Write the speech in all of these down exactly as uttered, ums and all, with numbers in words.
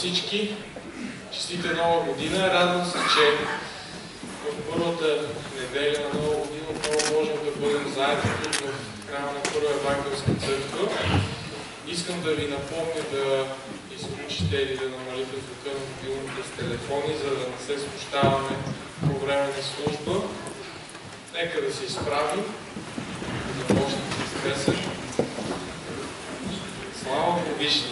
всички! Честита нова година! Радвам се, че в първата неделя на нова година отново можем да бъдем заедно тук в храма на Първа евангелска църква. Искам да ви напомня да изключите или да намалите звука на мобилните с телефони, за да не се смущаваме по време на служба. Нека да се изправим, да започнем с песен. Слава Вишни!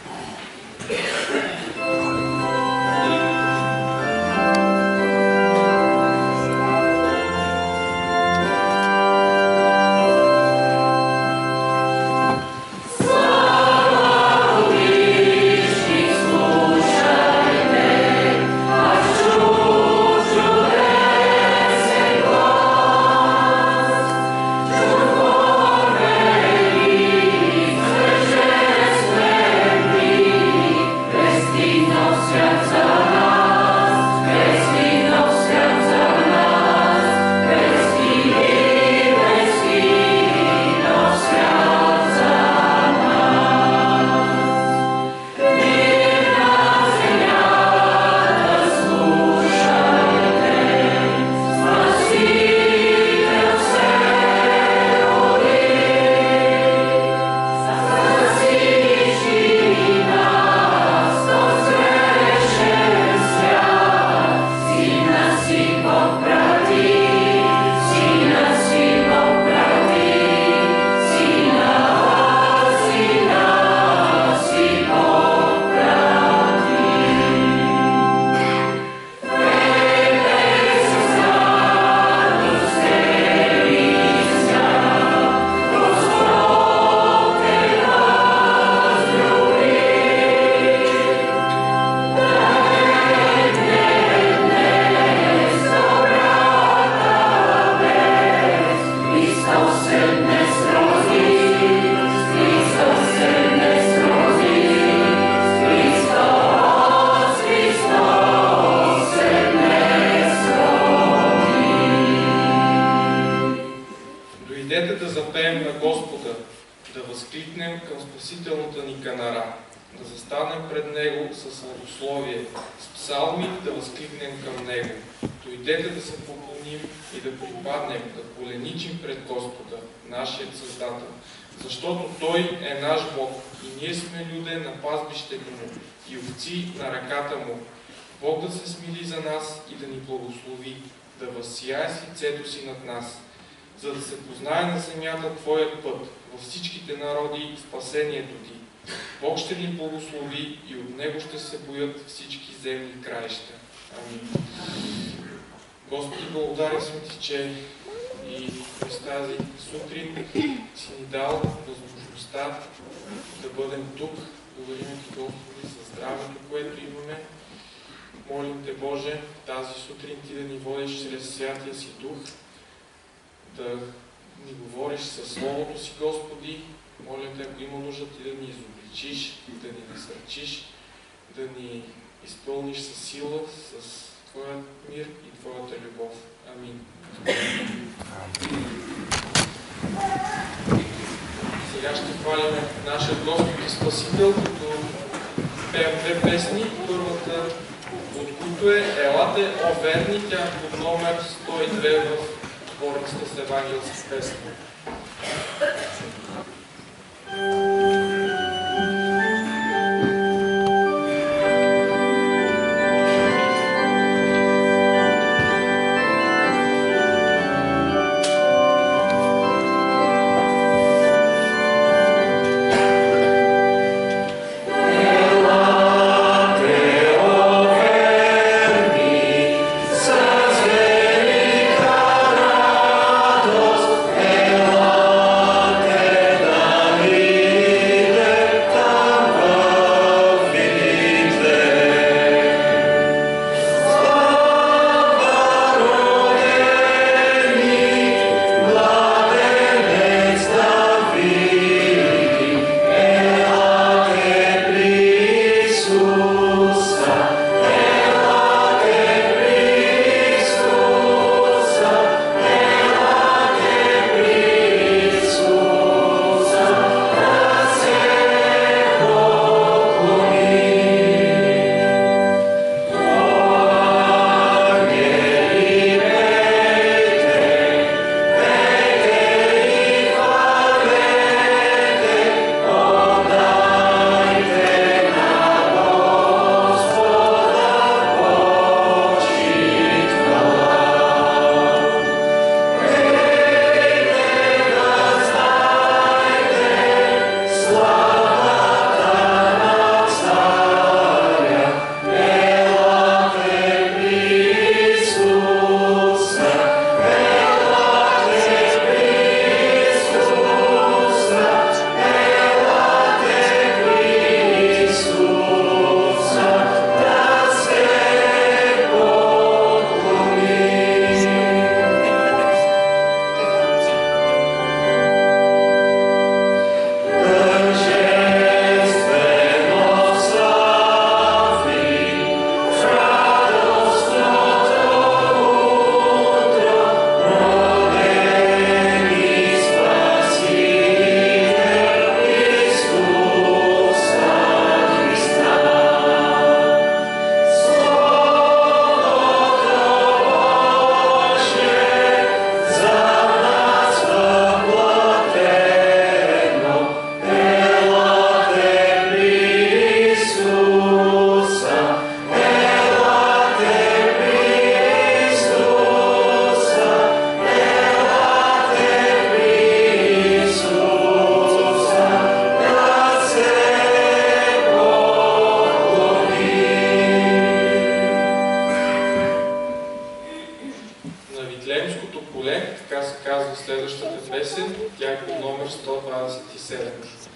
За да се познае на земята Твоят път, във всичките народи спасението Ти. Бог ще ни благослови и от Него ще се боят всички земни краища. Амин. Господи, благодарен сме Ти, че и през тази сутрин си ни дал възможността да бъдем тук. Благодарим Ти, Господи, за здравето, което имаме. Молим Те, Боже, тази сутрин Ти да ни водиш чрез Святия си Дух, да ни говориш със Словото си, Господи. Моля Те, ако има нужда, Ти да ни изобличиш, да ни насърчиш, да ни изпълниш със сила, с Твоят мир и Твоята любов. Амин. Сега ще хвалим нашия Господ и Спасител, като пеем две песни. Първата от които е "Елате, о верни", тя е под номер сто и две в Сборницата с евангелски песни. Ela казва следващата песен, тя е по номер сто двадесет и седем.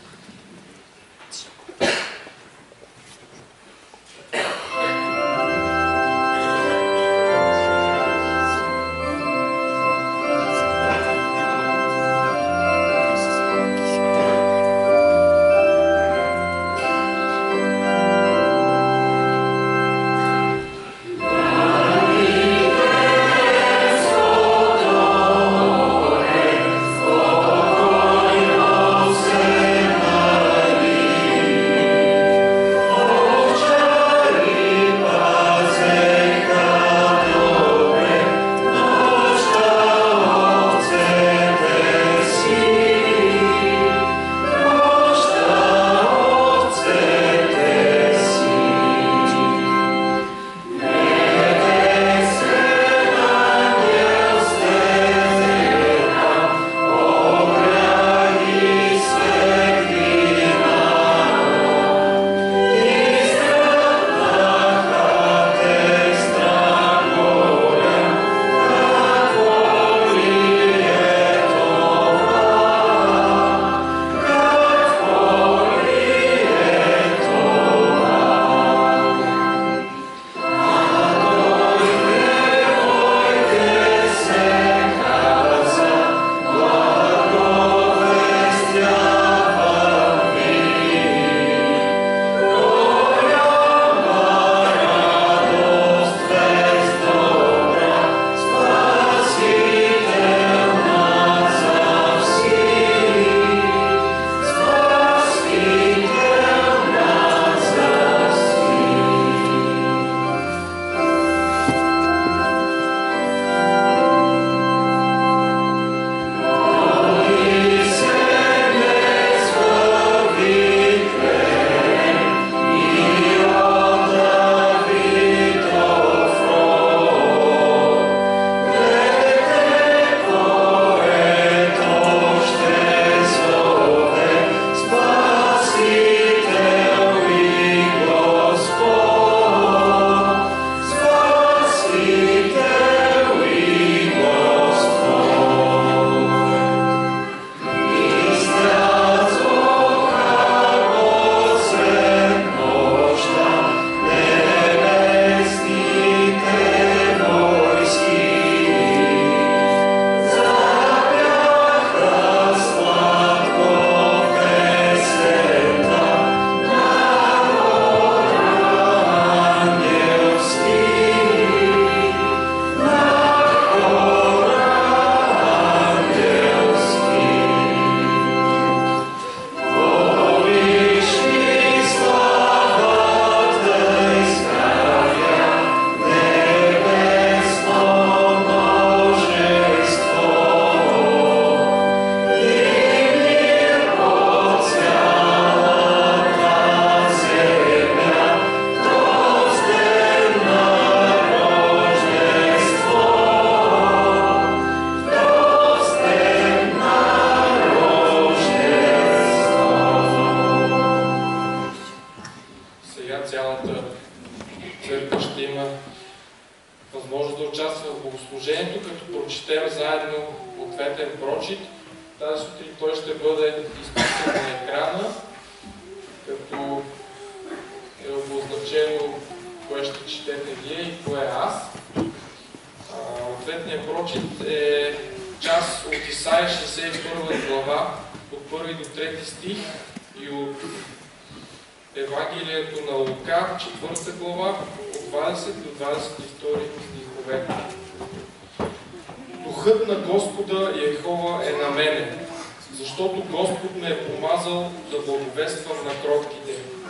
Духът на Господа Йехова е на мене, защото Господ ме е помазал да благовествам на кротките.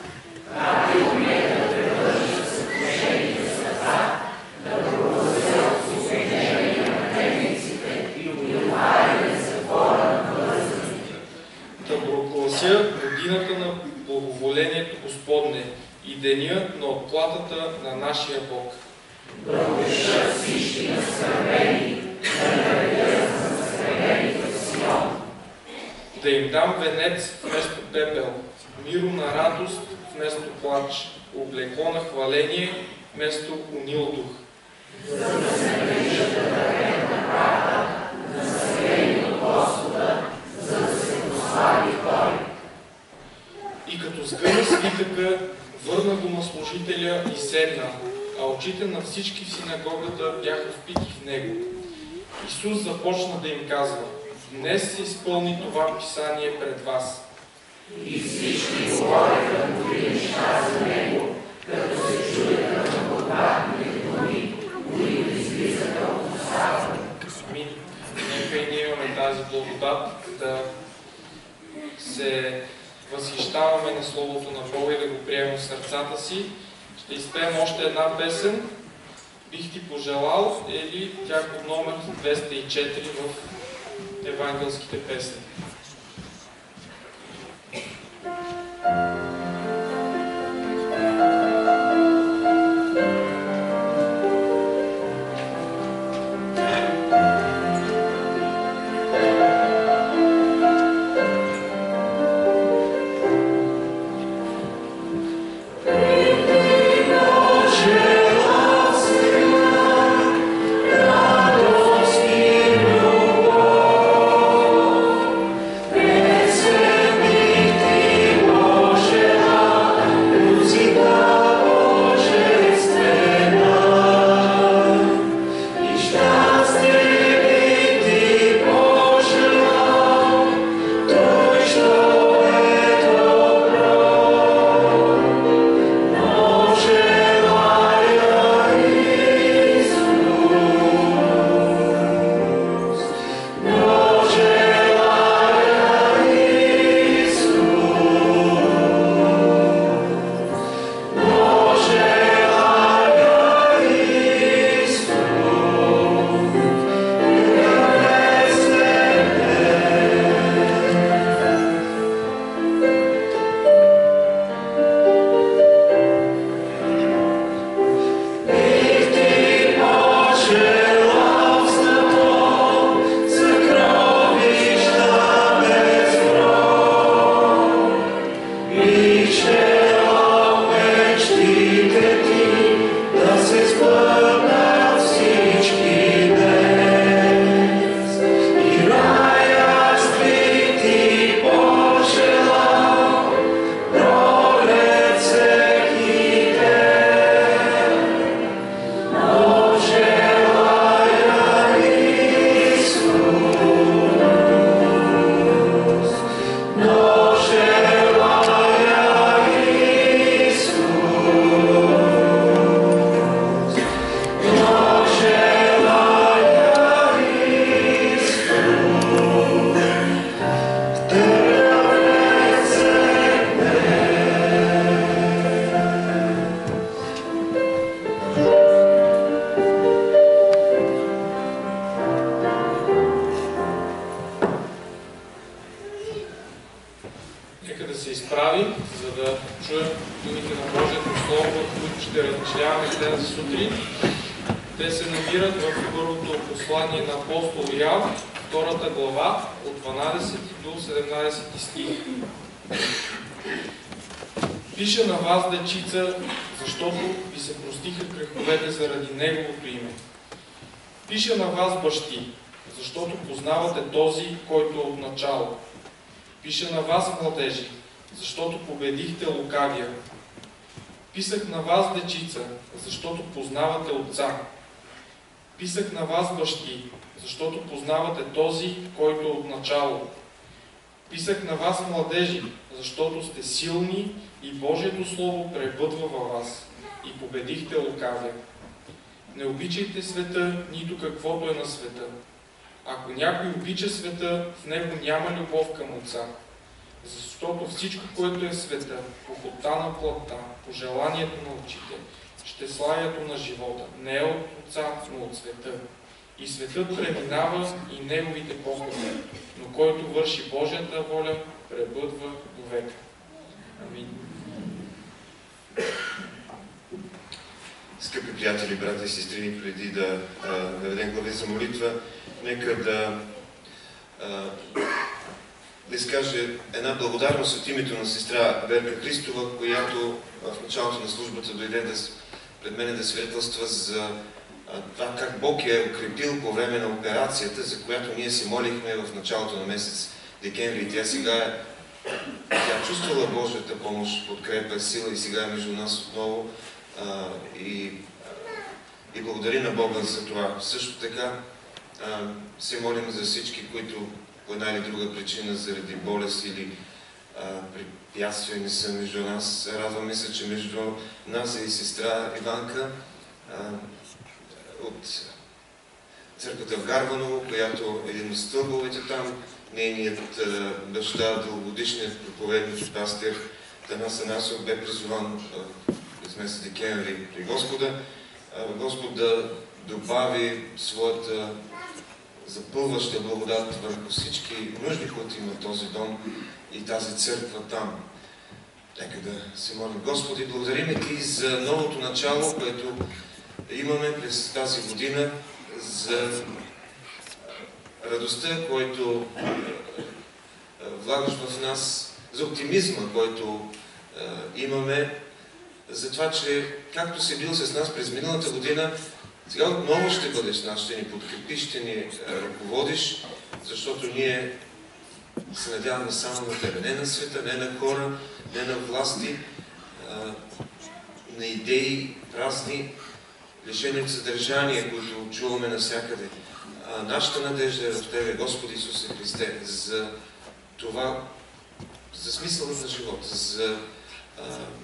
Да проглася годината на благоволението Господне и деня на отплатата на нашия Бог. Благодушат всички наскърбени, да наведят за наскърбените в Сион. Да им дам венец вместо пепел, миро на радост вместо плач, облекло на хваление вместо унил дух. За да се грижат да дадем на правда, на населението Като сгъна свитъка, върна го на служителя и седна, а очите на всички в синагогата бяха впити в него. Исус започна да им казва: днес се изпълни това писание пред вас. И всички говореха добри неща за него, като се чуеха на благодатни думи, които излизаха от устата. Амин. Нека и ние имаме тази благодат да се възхищаваме на Словото на Бога и да го приемем в сърцата си. Ще изпеем още една песен. Бих ти пожелал, или тя под номер двеста и четири в евангелските песни. Пиша на вас, дечица, защото ви се простиха греховете заради Неговото име. Пиша на вас, бащи, защото познавате този, който е от начало. Пиша на вас, младежи, защото победихте лукавия. Писах на вас, дечица, защото познавате Отца. Писах на вас, бащи, защото познавате този, който е от начало. Писах на вас, младежи, защото сте силни и Божието Слово пребъдва във вас и победихте лукавия. Не обичайте света, нито каквото е на света. Ако някой обича света, в него няма любов към Отца. Защото всичко, което е в света, похота на плътта, пожеланието на очите, щесланието на живота, не е от Отца, но от света. И светът преминава и неговите похоти, но който върши Божията воля, пребъдва до века. Амин. Скъпи приятели, брата и сестри, преди да наведем глави за молитва, нека да, а, да изкаже една благодарност от името на сестра Верка Христова, която в началото на службата дойде да, пред мен да свидетелства за а, това как Бог е укрепил по време на операцията, за която ние се молихме в началото на месец декември. И тя сега е тя чувствала Божията помощ, подкрепа, сила и сега е между нас отново а, и, и благодари на Бога за това. Също така а, се молим за всички, които по една или друга причина, заради болест или а, препятствия не са между нас. Радваме се, че между нас е и сестра Иванка а, от църквата в Гарваново, която е един от стълбовете там. Нейният а, баща, дългогодишният проповедник и пастир Танас Анасов бе призован през месец декември при Господа. А, Господ да добави своята запълваща благодат върху всички нужди, които има този дом и тази църква там. Нека да се молим. Господи, благодарим Ти за новото начало, което имаме през тази година, за радостта, който влагаш в нас, за оптимизма, който имаме, за това, че както си бил с нас през миналата година, сега отново ще бъдеш нас, ще ни подкрепиш, ще ни ръководиш, защото ние се надяваме само на Тебе. Не на света, не на хора, не на власти, а, на идеи празни, лишени от съдържание, които чуваме навсякъде. А, нашата надежда е в Тебе, Господи Исусе Христе, за това, за смисъла на живота, за а,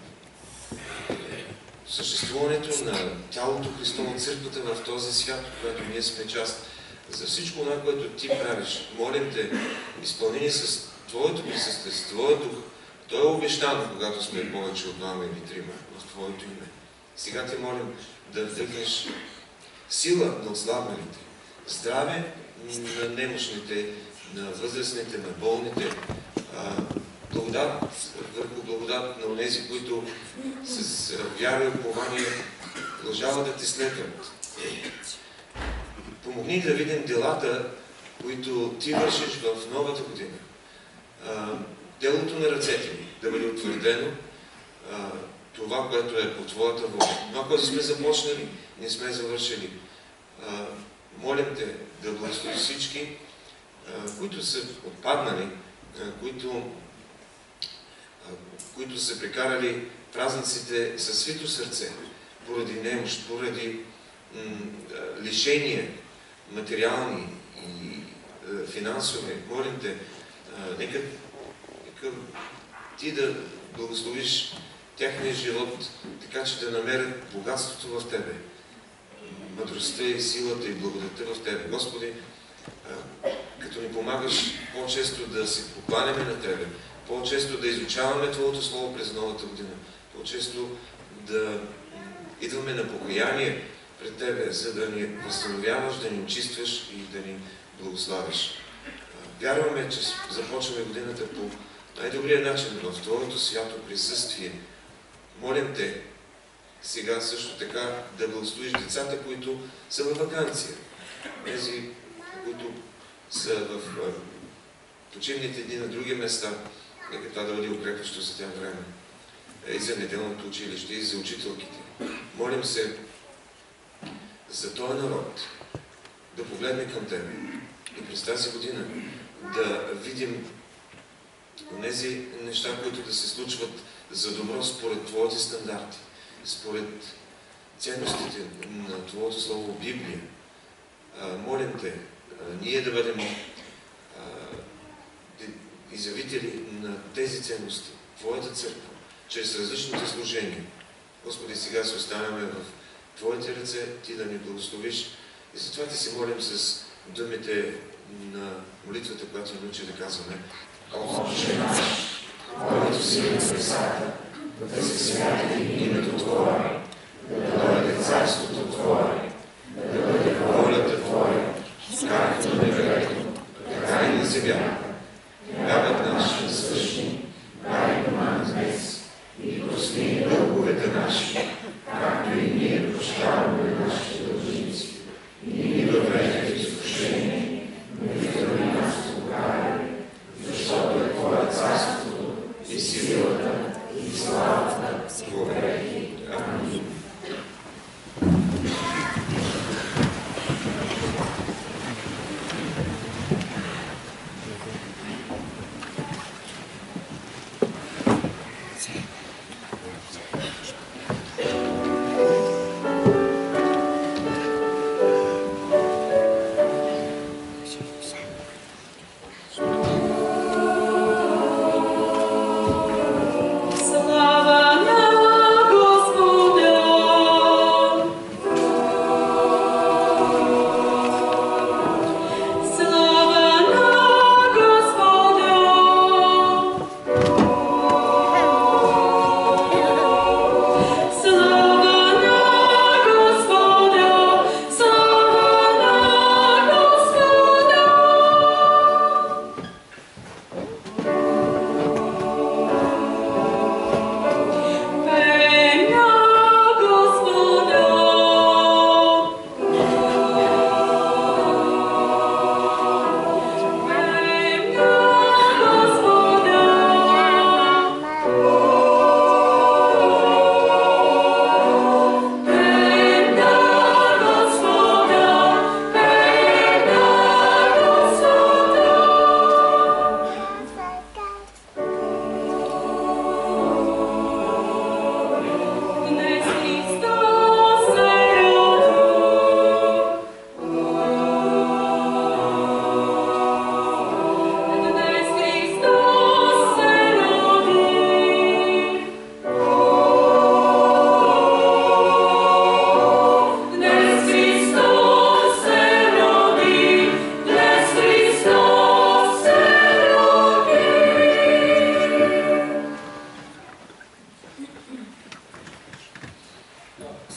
съществуването на тялото Христово, църквата в този свят, в който ние сме част, за всичко това, което Ти правиш. Молим Те, изпълнени с Твоето присъствие, с Твоя дух. То е обещано, когато сме повече от двама или трима в Твоето име. Сега Те молим да вдъхнеш сила на отслабналите, здраве на немощните, на възрастните, на болните, благодат върху благодат на онези, които с вяра и упование продължават да Те следват. Помогни да видим делата, които Ти вършиш в новата година. Делото на ръцете ни да бъде утвърдено, това, което е по Твоята воля. Това, което сме започнали, не сме завършили. Молим Те да благослови всички, които са отпаднали, които които са прекарали празниците със свито сърце, поради немощ, поради лишения, материални и а, финансови. Молим Те, а, нека, нека Ти да благословиш тяхния живот, така че да намерят богатството в Тебе, мъдростта и силата и благодата в Тебе. Господи, а, като ни помагаш по-често да се покланяме на Тебе, по-често да изучаваме Твоето Слово през новата година, по-често да идваме на покаяние пред Тебе, за да ни възстановяваш, да ни очистваш и да ни благославиш. Вярваме, че започваме годината по най-добрия начин в Твоето свято присъствие. Молим Те сега също така да благословиш децата, които са във ваканция. Тези, които са в почивните дни на други места, нека това да бъде укрепващо за тях време. И за неделното училище, и за учителките. Молим се за този народ да погледне към Тебе и през тази година да видим тези неща, които да се случват за добро според Твоите стандарти, според ценностите на Твоето Слово Библия. Молим Те, ние да бъдем изявители на тези ценности, Твоята църква, чрез различните служения. Господи, сега се оставяме в Твоите ръце, Ти да ни благословиш. И затова Ти се молим с думите на молитвата, която ни учи да казваме. Отче наш, който си на небесата, да се святи името Твое, да дойде царството Твое, да бъде волята Твоя, както на небето, така и на земята. Хлябът наш насъщни, дай нам днес и прости ни дълговете наши, както и ние прощаваме нашите дължници. И не ни въвеждай в изкушение, но избави нас от лукавия, защото е Твое царството и силата и славата во веки. Амин.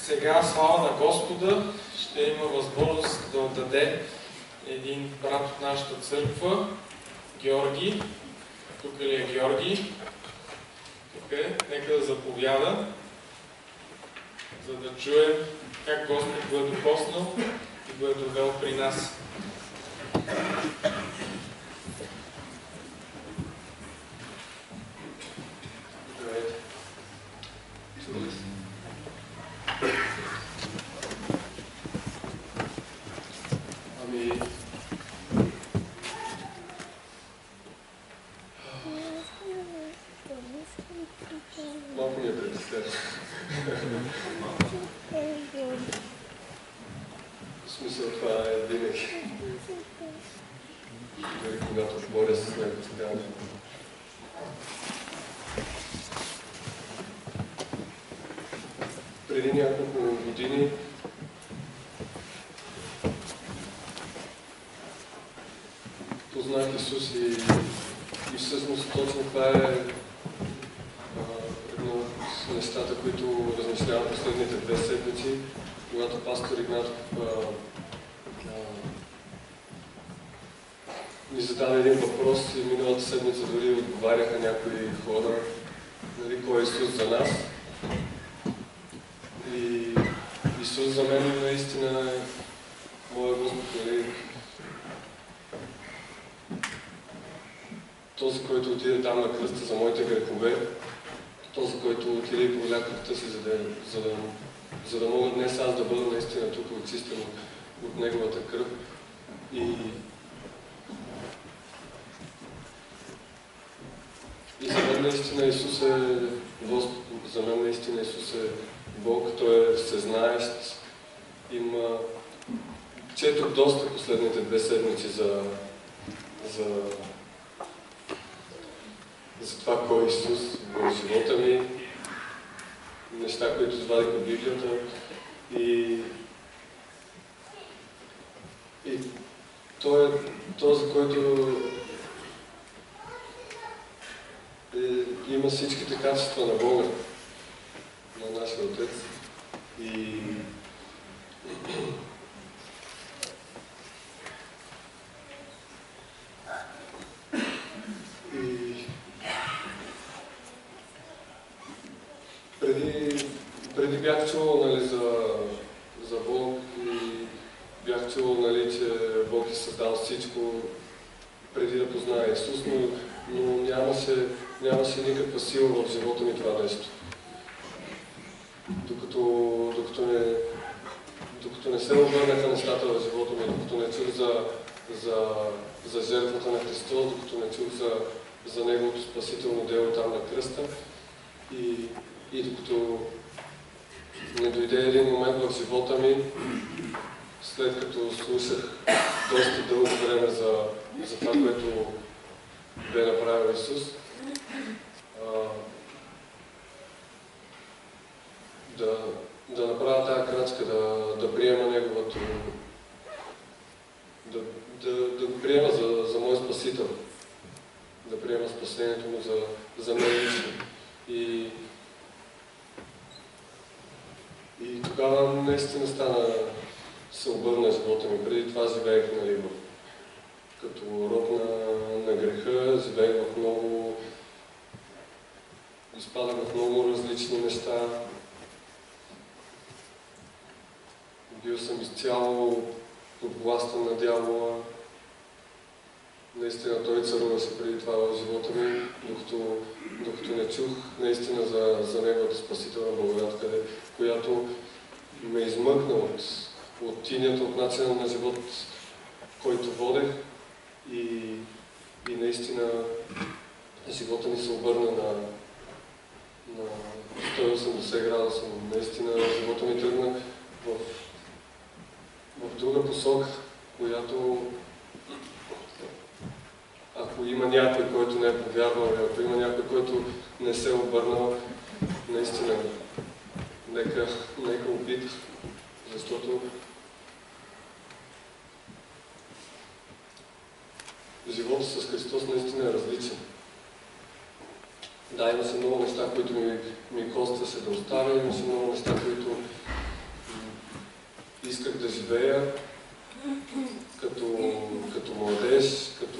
сега слава на Господа ще има възможност да отдаде един брат от нашата църква, Георги. Тук ли е Георги? Тук е. Нека да заповяда, за да чуем как Господ го е докоснал и го е довел при нас. Здравейте. Чули се. Ами... Малко ми е притеснено. В смисъл това е винаги. Дори когато боря с него постоянно. Преди няколко години познах Исус и, и всъщност точно това е едно от нещата, които размишлявам последните две седмици, когато пастор Игнатов а, а, ни зададе един въпрос и миналата седмица дори отговаряха някои хора, нали, кой е Исус за нас. И Исус за мен наистина е моя Господ, нали, този, който отиде там на кръста за моите грехове, този, който отиде и проля кръвта си, за да, за, да, за да мога днес аз да бъда наистина тук очистен от, от неговата кръв. И, и за мен наистина Исус е Господ, за мен наистина Исус е Бог, Той е всезнаещ. Има... Четох доста последните две седмици за, за, за това кой е Исус в живота ми, неща, които извадих от Библията и, и Той е този, който е, има всичките качества на Бога, на нашия Отец. И И преди, преди бях чувал, нали, за, за Бог и бях чувал, нали, че Бог е създал всичко преди да позная Исус, но, но нямаше, нямаше никаква сила в живота ми това нещо. Докато, докато, не, докато не се обърнаха нещата в живота ми, докато не чух за, за, за жертвата на Христос, докато не чух за, за Неговото спасително дело там на кръста и, и докато не дойде един момент в живота ми, след като слушах доста дълго време за, за това, което бе направил Исус, а, да, да направя тази крачка, да, да приема Неговото, да, да, да го приема за, за мой спасител, да приема спасението му за, за мен лично. И, и тогава наистина стана, се обърна живота ми. Преди това живеех, нали, като роб на, на греха, живеех в много, изпадах в много различни неща. Бил съм изцяло подвластен на дявола. Наистина той царуваше преди това в живота ми, докато, докато не чух наистина за, за Неговата спасителна благодат, къде, която ме измъкна от, от тинята, от начина на живот, който водех и, и наистина живота ми се обърна на, на сто и осемдесет градуса. Наистина живота ми тръгна в, в друга посока, която ако има някой, който не е повярвал, ако има някой, който не се е обърнал, наистина, нека, нека опита, защото животът с Христос наистина е различен. Да, имаше много неща, които ми, ми костваше да оставя, имаше много неща, които живея като, като младеж, като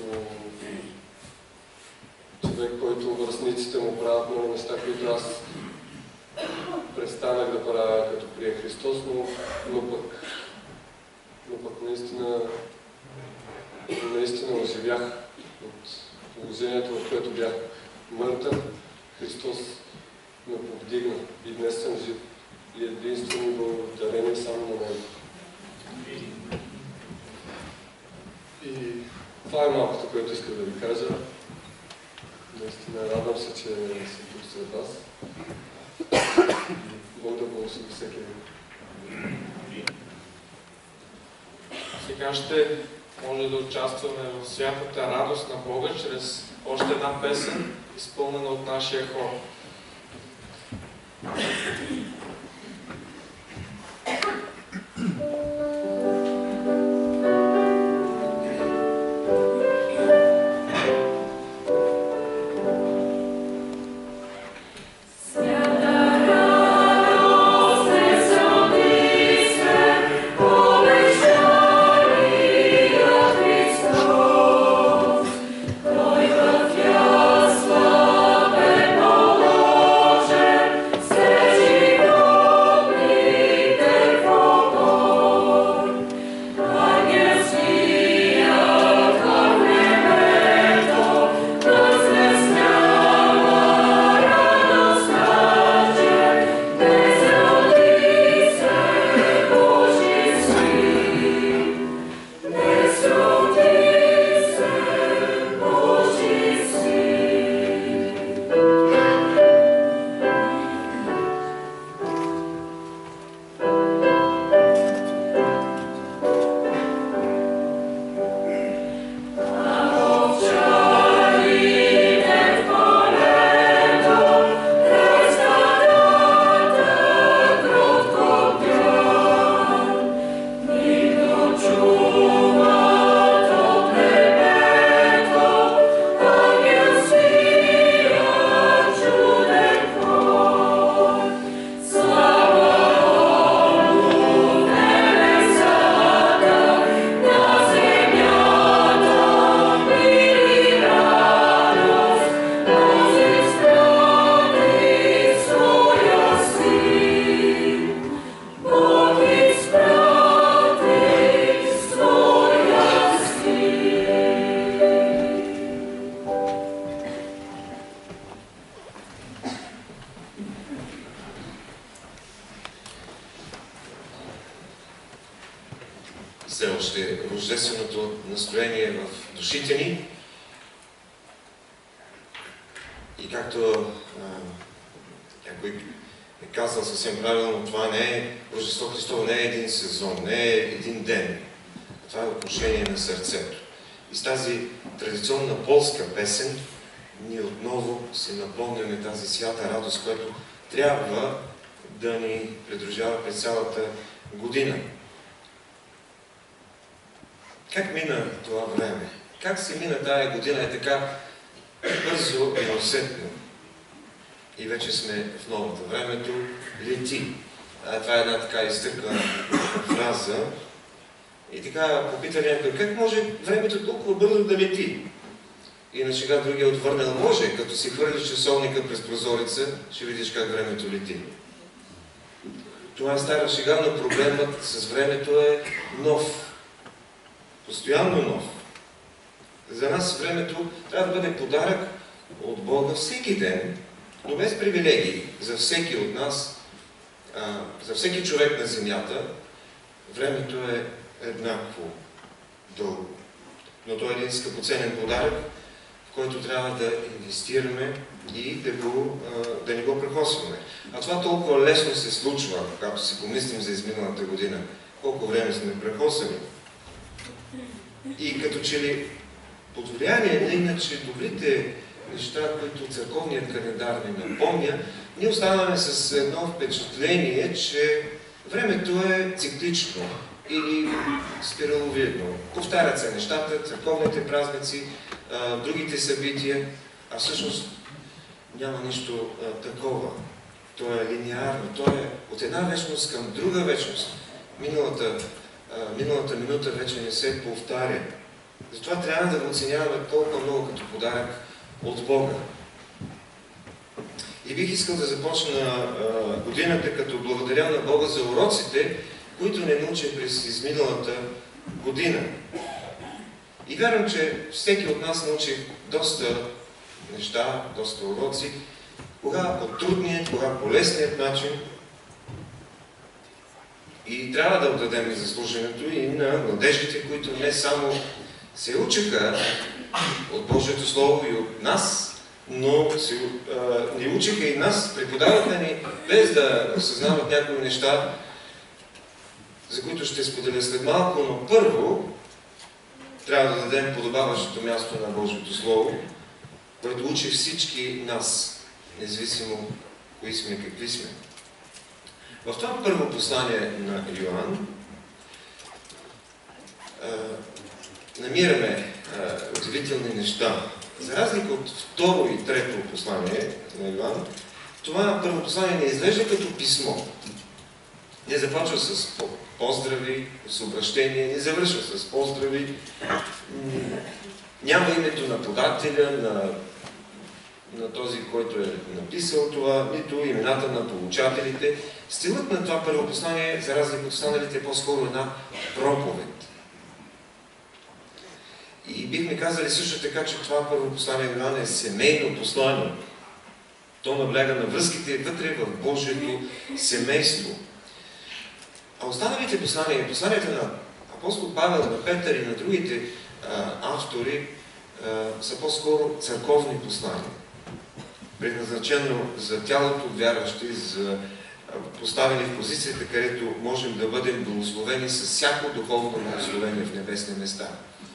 човек, който връстниците му правят много неща, които аз престанах да правя като прие Христос, но, но пък, но пък наистина, наистина оживях от положението, в което бях мъртъв. Христос ме повдигна и днес съм жив. И единствено благодарение само на Него. И това е малкото, което исках да ви кажа. Наистина радвам се, че съм тук сред вас. Бог да благослови всеки един. Сега ще може да участваме в святата радост на Бога чрез още една песен, изпълнена от нашия хор. Все още рождественото настроение в душите ни. И както а, някой е казал съвсем правилно, това не е, Рождество Христово не е един сезон, не е един ден. Това е отношение на сърцето. И с тази традиционна полска песен ние отново се напомняме тази свята радост, която трябва да ни придружава през цялата година. Как мина това време? Как се мина тая година е така бързо и усетно? И вече сме в новата. Времето лети. А, това е една така изтъркана фраза. И така попита някой, как може времето толкова бързо да лети? И на шега другия отвърнал, може, като си хвърлиш часовника през прозореца, ще видиш как времето лети. Това е стара шега, но проблемът с времето е нов. Постоянно нов. За нас времето трябва да бъде подарък от Бога всеки ден, но без привилегии. За всеки от нас, а, за всеки човек на земята, времето е еднакво дълго. Но той е един скъпоценен подарък, в който трябва да инвестираме и да, го, а, да не го прехосваме. А това толкова лесно се случва, когато си помислим за изминалата година. Колко време сме прехосвани. И като че ли под влияние на иначе добрите неща, които църковният календар ни напомня, ние оставаме с едно впечатление, че времето е циклично или спираловидно. Повтарят се нещата, църковните празници, а, другите събития, а всъщност няма нищо а, такова. То е линеарно, то е от една вечност към друга вечност. Миналата миналата минута вече не се повтаря. Затова трябва да го оценяваме толкова много като подарък от Бога. И бих искал да започна а, годината, като благодаря на Бога за уроците, които не научих през изминалата година. И вярвам, че всеки от нас научих доста неща, доста уроци, кога по трудният, кога по лесният начин. И трябва да отдадем заслуженето и на младежите, които не само се учиха от Божието Слово и от нас, но се, а, ни учиха и нас, преподаваха ни, без да осъзнават някои неща, за които ще споделя след малко, но първо трябва да дадем подобаващото място на Божието Слово, което учи всички нас, независимо кои сме, какви сме. В това първо послание на Йоан а, намираме а, удивителни неща. За разлика от второ и трето послание на Йоан, това първо послание не изглежда като писмо. Не започва с поздрави, с обращение, не завършва с поздрави. Няма името на подателя, на, на този, който е написал това, нито имената на получателите. Стилът на това първо послание, за разлика от останалите, е по-скоро една проповед. И бихме казали също така, че това първо послание на Йоан е семейно послание. То набляга на връзките вътре в Божието семейство. А останалите послания, посланията на апостол Павел, на Петър и на другите а, автори а, са по-скоро църковни послания. Предназначено за тялото вярващи, за поставени в позицията, където можем да бъдем благословени с всяко духовно благословение в небесни места.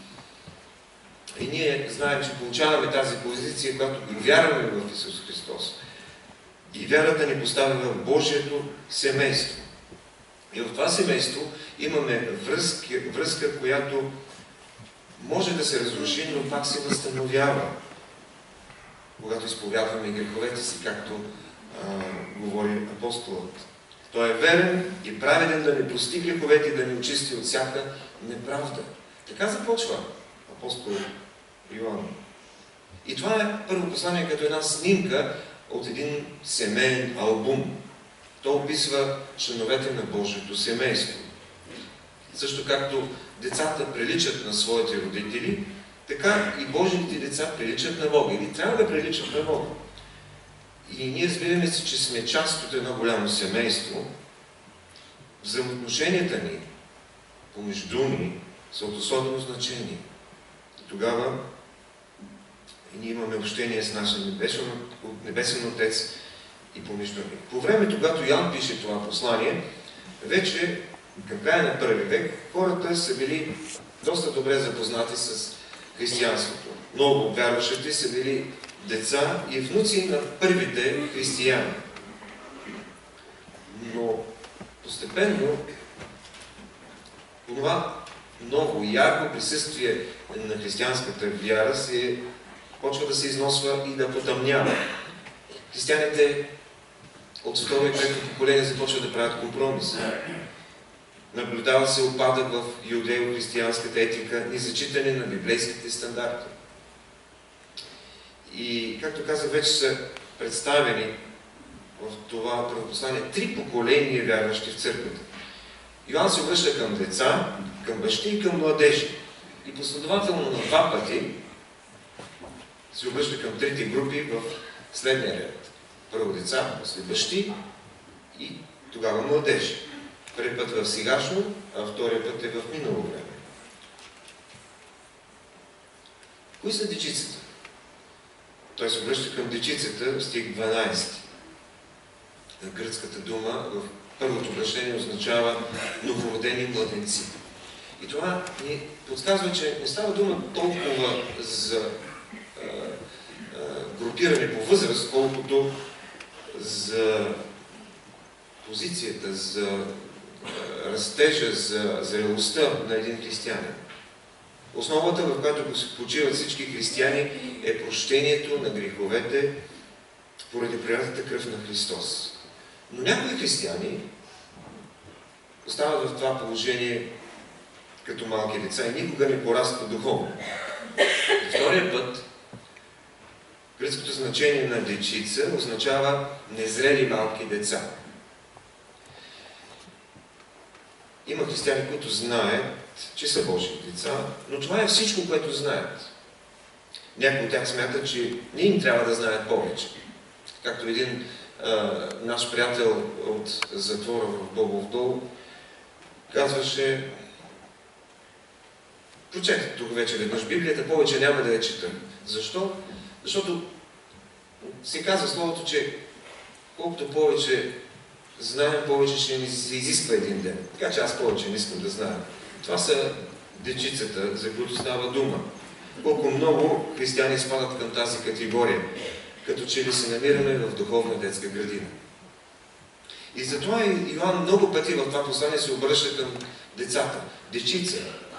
И ние знаем, че получаваме тази позиция, която вярваме в Исус Христос. И вярата ни поставя в Божието семейство. И в това семейство имаме връзка, връзка, която може да се разруши, но пак се възстановява. Когато изповядваме греховете си, както а, говори апостолът. Той е верен и праведен да не прости греховете и да ни очисти от всяка неправда. Така започва апостол Йоан. И това е първо послание като една снимка от един семейен албум. То описва членовете на Божието семейство. Също както децата приличат на своите родители, така и Божиите деца приличат на Бога. Или трябва да приличат на Бога. И ние разбираме си, че сме част от едно голямо семейство. Взаимоотношенията ни, помежду ни, са от особено значение. И тогава и ние имаме общение с нашия небесен, небесен Отец и помежду ни. По време, когато Йоан пише това послание, вече към края на първи век, хората са били доста добре запознати с християнството. Много от вярващите са били деца и внуци на първите християни. Но постепенно това много ярко присъствие на християнската вяра се почва да се износва и да потъмнява. Християните от второ и трето поколение започват да правят компромиси. Наблюдава се опадък в юдео-християнската етика и зачитане на библейските стандарти. И, както казах, вече са представени в това правопослание три поколения вярващи в църквата. Йоан се обръща към деца, към бащи и към младежи. И последователно на два пъти се обръща към трите групи в следния ред. Първо деца, после бащи и тогава младежи. Първи път в сегашно, а втория път е в минало време. Кои са дечицата? Той се обръща към дечицата в стих дванайсети. Гръцката дума в първото обращение означава новородени младенци. И това ни подсказва, че не става дума толкова за а, а, групиране по възраст, колкото за позицията, за а, растежа, за зрелостта на един християнин. Основата, в която се почиват всички християни, е прощението на греховете поради пролитата кръв на Христос. Но някои християни остават в това положение като малки деца и никога не порастват духовно. И втория път, гръцкото значение на дечица означава незрели малки деца. Има християни, които знаят, че са Божии деца, но това е всичко, което знаят. Някои от тях смятат, че не им трябва да знаят повече. Както един а, наш приятел от затвора в Бобов дол казваше: прочетах тук вече веднъж Библията, повече няма да я чета. Защо? Защото се казва словото, че колкото повече знаем, повече ще ни се изисква един ден. Така че аз повече не искам да знам. Това са дечицата, за които става дума. Колко много християни спадат към тази категория, като че ли се намираме в духовна детска градина. И затова Йоан много пъти в това послание се обръща към децата. Дечица.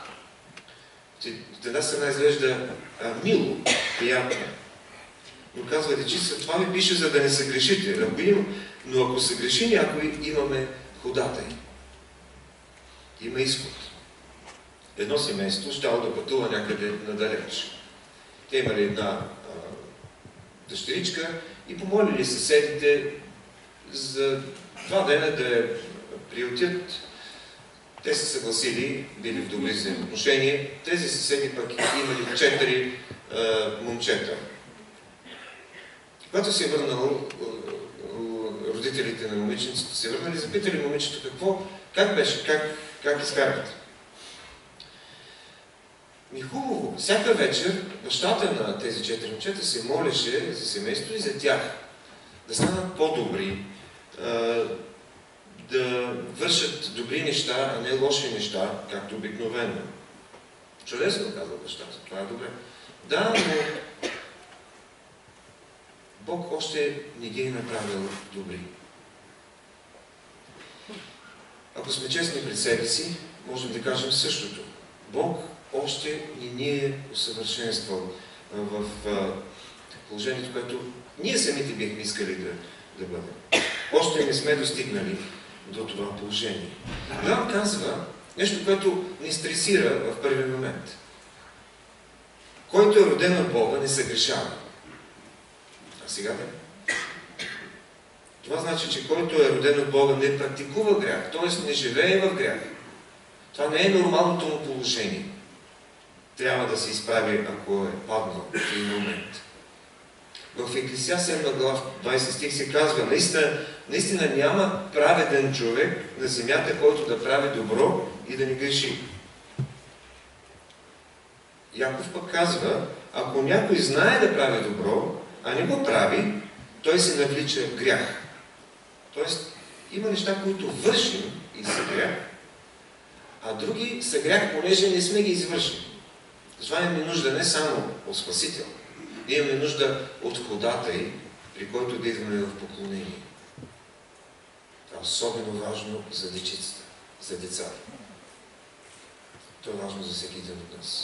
От една страна изглежда а, мило, приятно. Но казва дечица, това ми пише, за да не се грешите. Ако има, но ако се греши някой, имаме ходатай. Има изход. Едно семейство щяло да пътува някъде надалеч. Те имали една а, дъщеричка и помолили съседите за два дена да я приютят. Те се съгласили, били в добри взаимоотношения. Тези съседи пък имали четири а, момчета. Когато се е върнало, родителите на момиченцето се върнали, запитали момичето какво, как беше, как, как изкарвате. Ми хубаво, всяка вечер бащата на тези четири момчета се молеше за семейство и за тях. Да станат по-добри, да вършат добри неща, а не лоши неща, както обикновено. Чудесно, казва бащата, това е добре. Да, но Бог още не ги е направил добри. Ако сме честни пред себе си, можем да кажем същото. Бог още не ни е усъвършенствал в положението, което ние самите бихме искали да, да бъдем. Още не сме достигнали до това положение. Йоан казва нещо, което ни стресира в първи момент. Който е роден от Бога, не съгрешава. А сега да? Това значи, че който е роден от Бога, не практикува грях, т.е. не живее в грях. Това не е нормалното му положение. Трябва да се изправи, ако е паднал в един момент. В Еклесия седма глава, двайсети стих се казва, наистина, наистина няма праведен човек на земята, който да прави добро и да не греши. Яков пък казва, ако някой знае да прави добро, а не го прави, той се навлича в грях. Тоест, има неща, които вършим и са грях, а други са грях, понеже не сме ги извършили. Затова имаме нужда не само от Спасител, ние имаме нужда от ходатай, при който да идваме в поклонение. Това е особено важно за дечицата, за децата. Това е важно за всеки един от нас.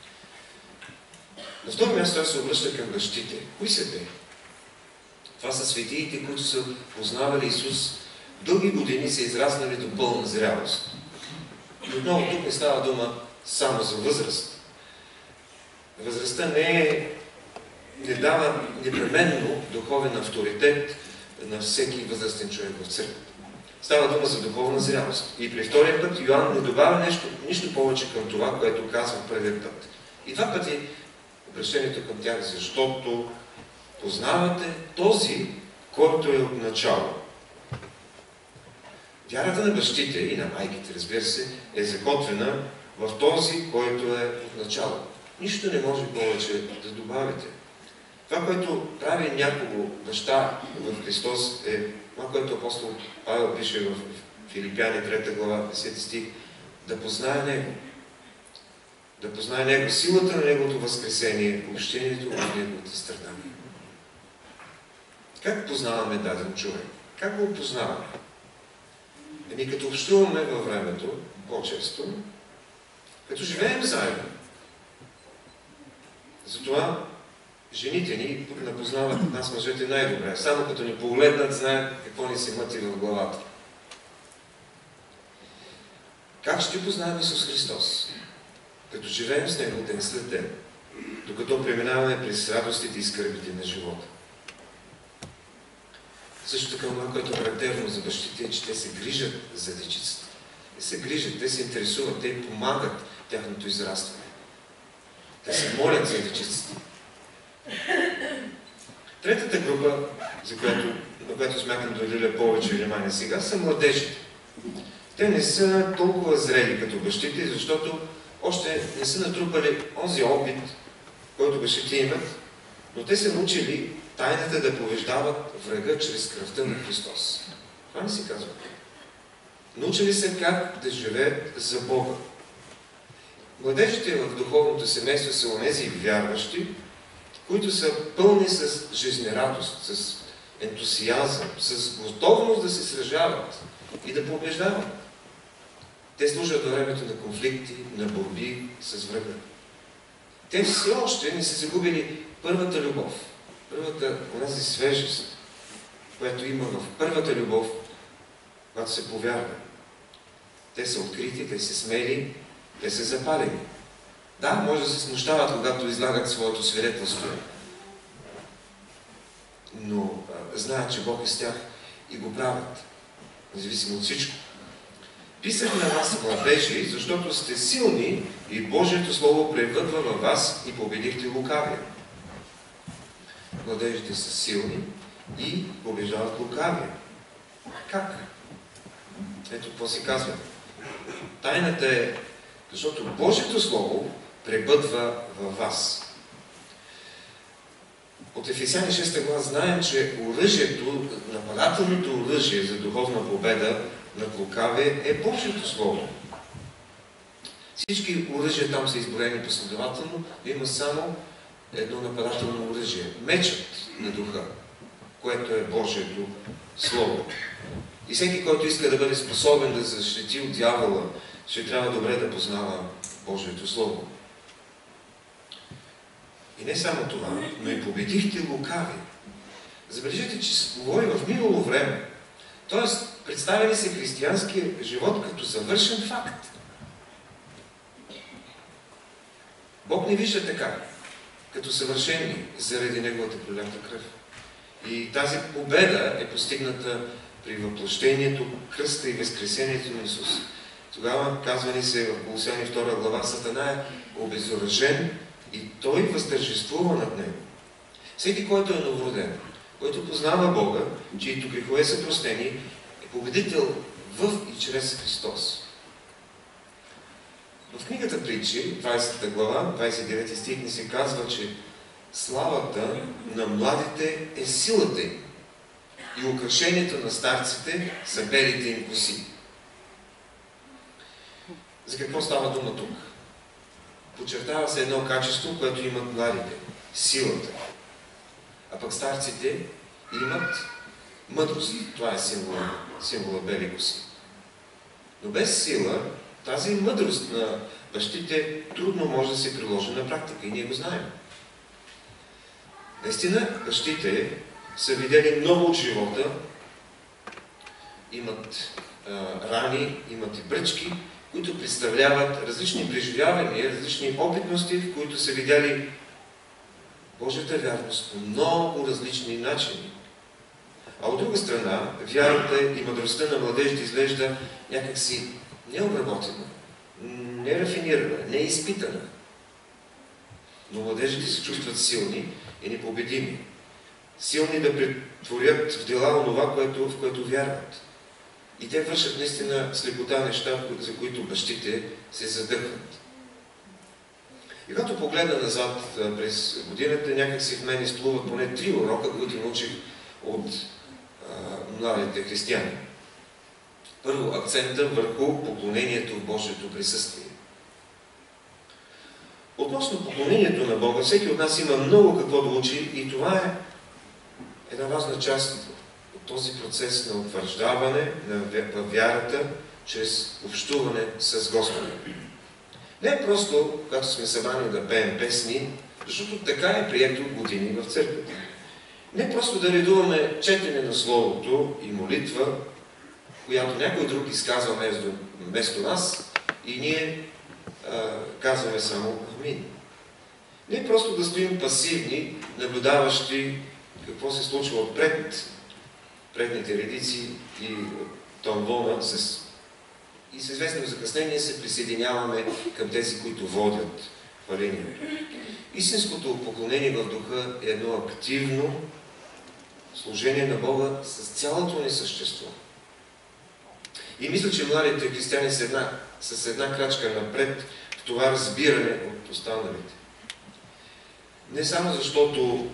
На второ място той се обръща към бащите. Кои са те? Това са светиите, които са познавали Исус дълги години, са израснали до пълна зрялост. И отново тук не става дума само за възраст. Възрастта не, е, не дава непременно духовен авторитет на всеки възрастен човек в църквата. Става дума за духовна зрялост. И при втория път Йоан не добавя нещо, нищо повече към това, което казва в първият път. И два пъти обращението към тях, защото познавате този, който е от начало. Вярата на бащите и на майките, разбира се, е закотвена в този, който е от начало. Нищо не може повече да добавите. Това, което прави някого баща в Христос, е това, което апостол Павел пише в Филипяни трета глава, десети стих, да познае Него. Да познае Него, силата на Неговото възкресение, общението от Неговите страдания. Как познаваме даден човек? Как го познаваме? Еми като общуваме във времето, по-често, като живеем заедно. Затова жените ни напознават нас мъжете най-добре. Само като ни погледнат, знаят какво ни се мъти в главата. Как ще познаем Исус Христос? като живеем с Него ден след ден, докато преминаваме през радостите и скърбите на живота. Също така, това, което е характерно за бащите, е, че те се грижат за дечицата. Те се грижат, те се интересуват, те помагат тяхното израстване. Те се молят за дечицата. Третата група, за която, на която смятам да отделя повече внимание сега, са младежите. Те не са толкова зрели като бащите, защото още не са натрупали онзи опит, който бащите имат, но те са научили тайната да побеждават врага чрез кръвта на Христос. Това не се казва. Научили се как да живеят за Бога. Младежите в духовното семейство са онези вярващи, които са пълни с жизнерадост, с ентусиазъм, с готовност да се сражават и да побеждават. Те служат във времето на конфликти, на борби с врага. Те все още не са загубили първата любов, първата, онази свежест, която има в първата любов, когато се повярва. Те са открити, те са смели, те са запалени. Да, може да се смущават, когато излагат своето свидетелство, но а, знаят, че Бог е с тях и го правят, независимо от всичко. Писах на вас, младежи, защото сте силни и Божието Слово превъдва във вас и победихте лукавия. Младежите са силни и побеждават лукавия. Как? Ето какво се казва. Тайната е, защото Божието Слово пребъдва във вас. От Ефесяни шеста глава знаем, че оръжието, нападателното оръжие за духовна победа над лукавие е Божието Слово. Всички оръжия там са изброени последователно, но има само едно нападателно оръжие. Мечът на духа, което е Божието Слово. И всеки, който иска да бъде способен да защити от дявола, ще трябва добре да познава Божието Слово. И не само това, но и победихте лукави. Забележете, че се говори в минало време. Тоест, представя ли се християнския живот като завършен факт? Бог не вижда така, като съвършени заради Неговата пролята кръв. И тази победа е постигната при въплъщението, кръста и възкресението на Исус. Тогава, казва ни се в Колосяни втора глава, Сатана е обезоръжен и той възтържествува над него. Всеки, който е новороден, който познава Бога, чието грехове са простени, е победител в и чрез Христос. В книгата Притчи, двадесета глава, двадесет и девети стих ни се казва, че славата на младите е силата им и украшението на старците са белите им коси. За какво става дума тук? Подчертава се едно качество, което имат младите – силата. А пък старците имат мъдрост. Това е символа, символа бели коси. Но без сила, тази мъдрост на бащите трудно може да се приложи на практика и ние го знаем. Наистина, бащите са видели много от живота, имат а, рани, имат и бръчки, които представляват различни преживявания, различни опитности, в които са видяли Божията вярност по много различни начини. А от друга страна, вярата и мъдростта на младежите изглежда някакси необработена, нерафинирана, неизпитана. Но младежите се чувстват силни и непобедими. Силни да претворят в дела онова, което, в което вярват. И те вършат наистина с лекота неща, за които бащите се задъхват. И когато погледна назад през годината, някак си в мен изплуват поне три урока, които научих от а, младите християни. Първо, акцента върху поклонението в Божието присъствие. Относно поклонението на Бога, всеки от нас има много какво да учи и това е една важна част от този процес на утвърждаване на вярата чрез общуване с Господа. Не е просто, когато сме събрани да пеем песни, защото така е прието от години в църквата. Не е просто да редуваме четене на Словото и молитва, която някой друг изказва вместо, вместо нас и ние а, казваме само амин. Не просто да стоим пасивни, наблюдаващи какво се случва отпред, предните редици и тонвона, с... и с известно закъснение се присъединяваме към тези, които водят хвалението. Истинското поклонение в духа е едно активно служение на Бога с цялото ни същество. И мисля, че младите християни са една, с една крачка напред в това разбиране от останалите. Не само защото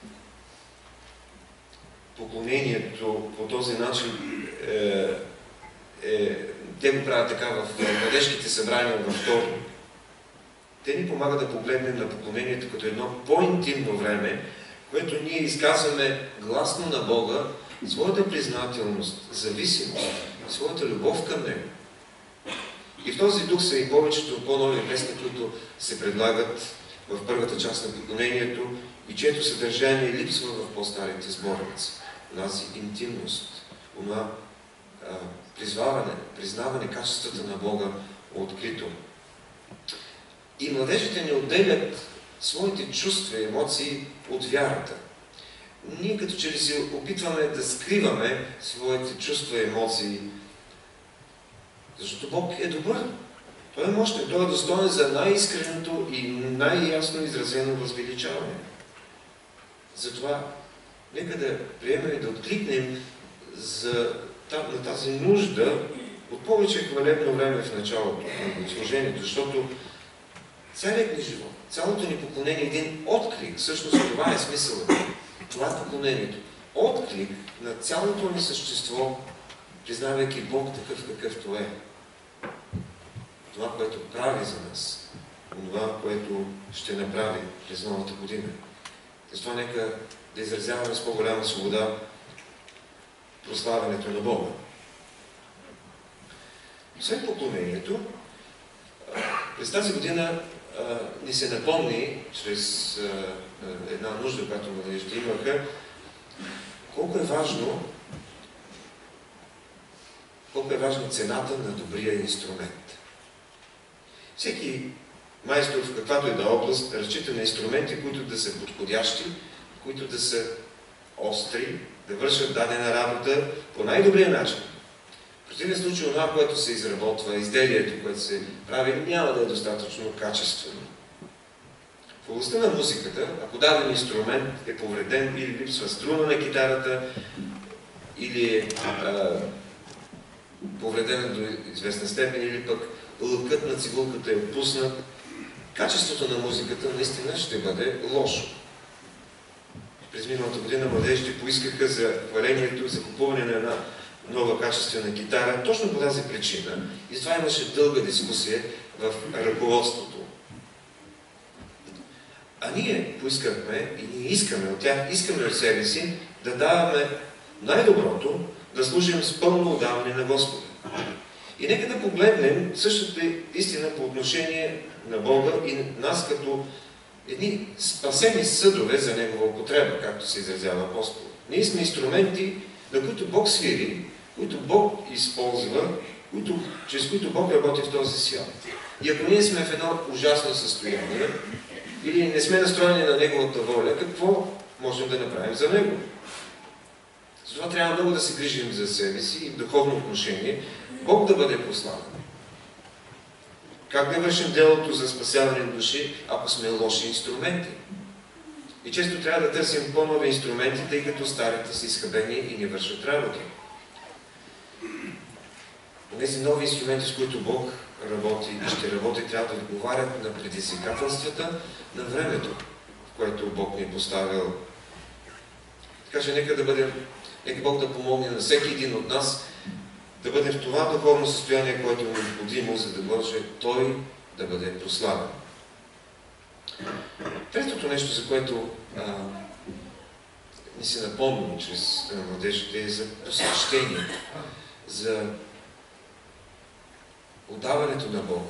поклонението по този начин е, е, те го правят така в младежките събрания във вторник. Те ни помагат да погледнем на поклонението като едно по-интимно време, в което ние изказваме гласно на Бога своята признателност, зависимост, своята любов към Него. И в този дух са и повечето по-нови песни, които се предлагат в първата част на поклонението и чието съдържание липсва в по-старите сборници. Унази интимност, уна а, призваване, признаване качествата на Бога открито. И младежите ни отделят своите чувства и емоции от вярата. Ние като че ли се опитваме да скриваме своите чувства и емоции, защото Бог е добър. Той е мощен, Той е достоен за най-искреното и най-ясно изразено възвеличаване. Затова нека да приемем и да откликнем за, на тази нужда от повече хвалебно време в началото на служението, защото целият ни живот, цялото ни поклонение е един отклик. Всъщност това е смисълът. Това е поклонението. Отклик на цялото ни същество, признавайки Бог такъв какъвто е. Това, което прави за нас. Това, което ще направи през новата година. Затова нека да изразяваме с по-голяма свобода прославянето на Бога. Освен поклонението, през тази година а, ни се напомни, чрез а, една нужда, която младежите имаха, колко е важно, колко е важна цената на добрия инструмент. Всеки майстор в каквато и да област разчита на инструменти, които да са подходящи, които да са остри, да вършат дадена работа по най-добрия начин. В противен случай, това, което се изработва, изделието, което се прави, няма да е достатъчно качествено. В областта на музиката, ако даден инструмент е повреден или липсва струна на китарата, или е а, повредена до известна степен, или пък лъкът на цигулката е отпуснат, качеството на музиката наистина ще бъде лошо. През миналата година младежите поискаха за хвалението, за купуване на една нова качествена китара, точно по тази причина. И това имаше дълга дискусия в ръководството. А ние поискахме и ние искаме от тях, искаме от себе си да даваме най-доброто, да служим с пълно отдаване на Господа. И нека да погледнем същата истина по отношение на Бога и нас като едни спасени съдове за Негова употреба, както се изразява апостол. Ние сме инструменти, на които Бог свири, които Бог използва, които, чрез които Бог работи в този свят. И ако ние сме в едно ужасно състояние, или не сме настроени на Неговата воля, какво можем да направим за Него? Затова трябва много да се грижим за себе си и в духовно отношение, Бог да бъде прославен. Как да вършим делото за спасяване на души, ако сме лоши инструменти? И често трябва да търсим по-нови инструменти, тъй като старите са изхабени и не вършат работа. Тези нови инструменти, с които Бог работи и ще работи, трябва да отговарят на предизвикателствата на времето, в което Бог ни е поставил. Така че нека да бъдем, нека Бог да помогне на всеки един от нас да бъде в това духовно състояние, което е необходимо, за да може Той да бъде прославен. Третото нещо, за което а, ни се напомни чрез младежите, е за посвещение, за отдаването на Бога.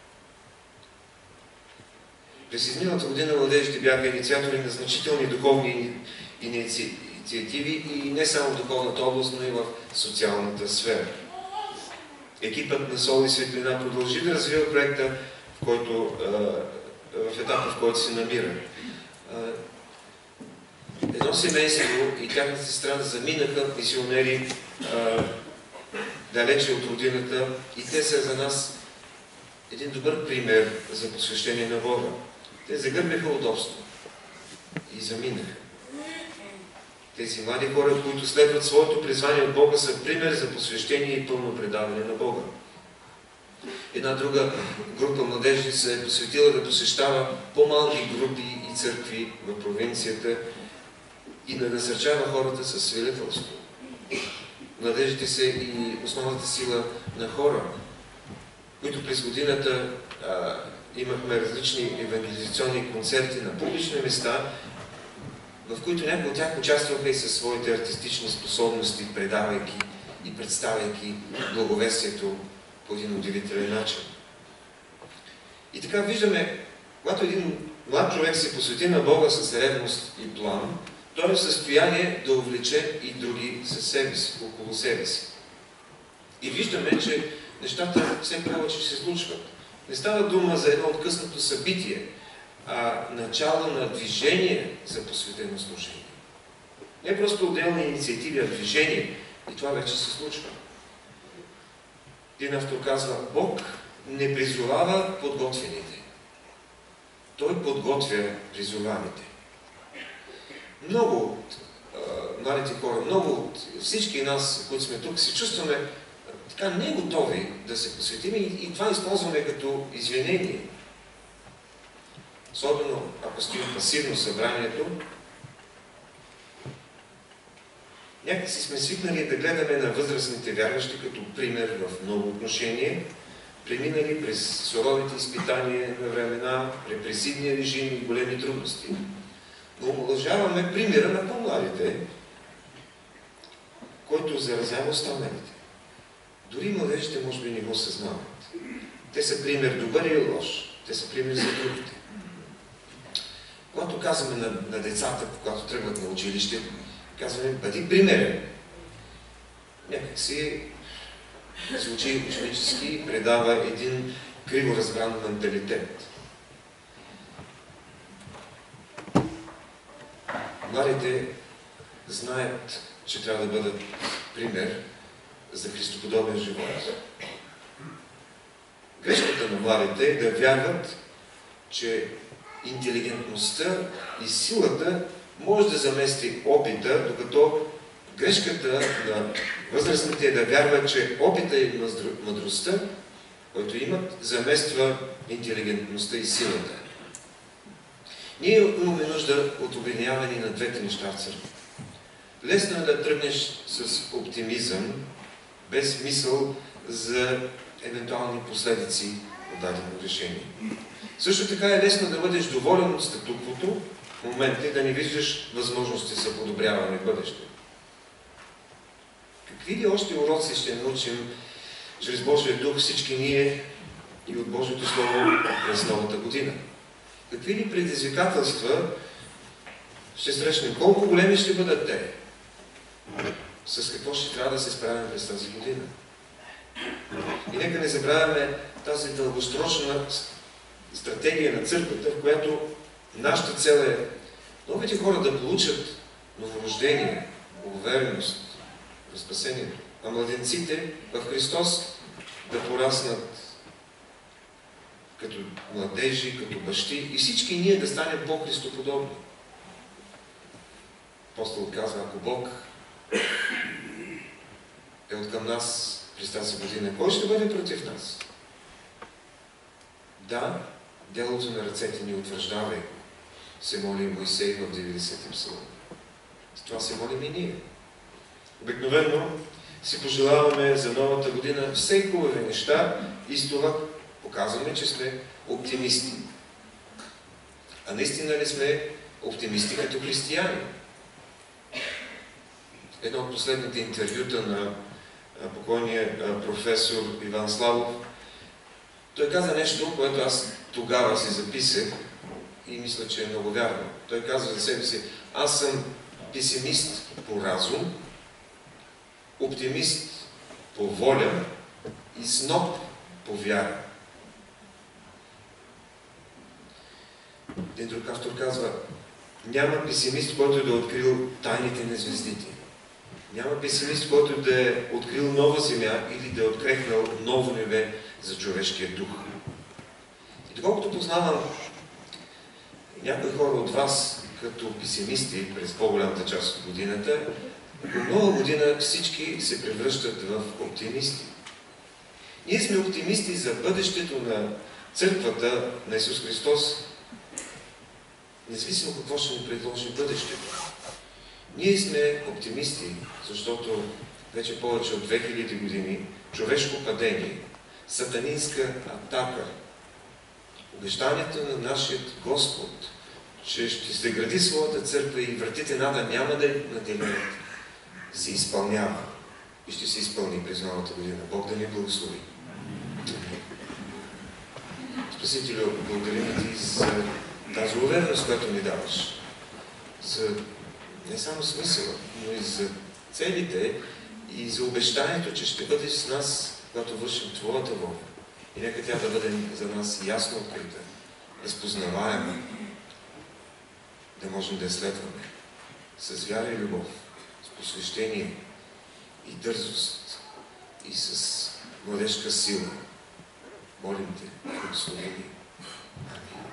През изминалата година младежите бяха инициатори на значителни духовни инициативи и не само в духовната област, но и в социалната сфера. Екипът на Сол и Светлина продължи да развива проекта в който, в етапа, в който се намира. Едно семейство и тяхната сестра заминаха мисионери далече от родината и те са за нас един добър пример за посвещение на Бога. Те загърбиха удобство и заминаха. Тези млади хора, които следват своето призвание от Бога, са пример за посвещение и пълно предаване на Бога. Една друга група младежи се е посветила да посещава по-малки групи и църкви в провинцията и да насърчава хората със свидетелство. Младежите са и основната сила на хора, които през годината а, имахме различни евангелизационни концерти на публични места, в които някои от тях участваха и със своите артистични способности, предавайки и представяйки благовестието по един удивителен начин. И така виждаме, когато един млад човек се посвети на Бога с ревност и план, той е в състояние да увлече и други със себе си, около себе си. И виждаме, че нещата все повече се случват. Не става дума за едно откъснато събитие, а начало на движение за посветено служение. Не просто отделни инициативи, а движение. И това вече се случва. Един автор казва, Бог не призовава подготвените. Той подготвя призованите. Много от а, младите хора, много от всички нас, които сме тук, се чувстваме а, така не готови да се посветим и, и това използваме като извинение. Особено ако стои пасивно събранието, някакси сме свикнали да гледаме на възрастните вярващи като пример в много отношения, преминали през суровите изпитания на времена, репресивни режими и големи трудности. Но омалъжаваме примера на по-младите, който заразява останалите. Дори младежите може би не го съзнават. Те са пример добър и лош. Те са пример за другите. Когато казваме на, на децата, когато тръгват на училище, казваме, бъди примерен. Някак си звучи ученически и предава един криво разбран менталитет. Младите знаят, че трябва да бъдат пример за христоподобен живот. Грешката на младите е да вярват, че интелигентността и силата може да замести опита, докато грешката на възрастните е да вярват, че опита и мъдростта, който имат, замества интелигентността и силата. Ние имаме нужда от обединяване на двете неща в църква. Лесно е да тръгнеш с оптимизъм, без мисъл за евентуални последици от дадено решение. Също така е лесно да бъдеш доволен от статуквото в момента и да не виждаш възможности за подобряване в бъдеще. Какви ли още уроци ще научим чрез Божия дух всички ние и от Божието Слово през новата година? Какви ли предизвикателства ще срещнем? Колко големи ще бъдат те? С какво ще трябва да се справим през тази година? И нека не забравяме тази дългосрочна стратегия на църквата, в която нашата цел е новите хора да получат новорождение, увереност в спасението, а младенците в Христос да пораснат като младежи, като бащи и всички ние да станем по-христоподобни. Апостол казва, ако Бог е откъм нас през тази година, кой ще бъде против нас? Да, делото на ръцете ни утвърждава, се моли Моисей в деветдесети псалом. С това се молим и ние. Обикновено си пожелаваме за новата година все хубави неща и с това показваме, че сме оптимисти. А наистина ли сме оптимисти като християни? Едно от последните интервюта на покойния професор Иван Славов, той каза нещо, което аз тогава си записах и мисля, че е много вярно. Той казва за себе си, аз съм песимист по разум, оптимист по воля и сноп по вяра. Един друг автор казва: няма песимист, който да е открил тайните на звездите. Няма песимист, който да е открил нова земя или да е открехнал ново небе за човешкия дух. И доколкото познавам някои хора от вас като песимисти през по-голямата част от годината, по нова година всички се превръщат в оптимисти. Ние сме оптимисти за бъдещето на църквата на Исус Христос, независимо какво ще ни предложи бъдещето. Ние сме оптимисти, защото вече повече от две хиляди години човешко падение, сатанинска атака, обещанията на нашия Господ, че ще се гради своята църква и вратите нада няма да я наделят, се изпълнява и ще се изпълни през новата година. Бог да ни благослови. Спасителю, благодарим ти за тази увереност, която ни даваш. За не само смисъла, но и за целите и за обещанието, че ще бъдеш с нас, когато вършим Твоята воля. И нека тя да бъде за нас ясно открита, разпознаваема, да можем да я следваме с вяра и любов, с посвещение и дързост и с младежка сила. Молим те, благослови ни. Амин.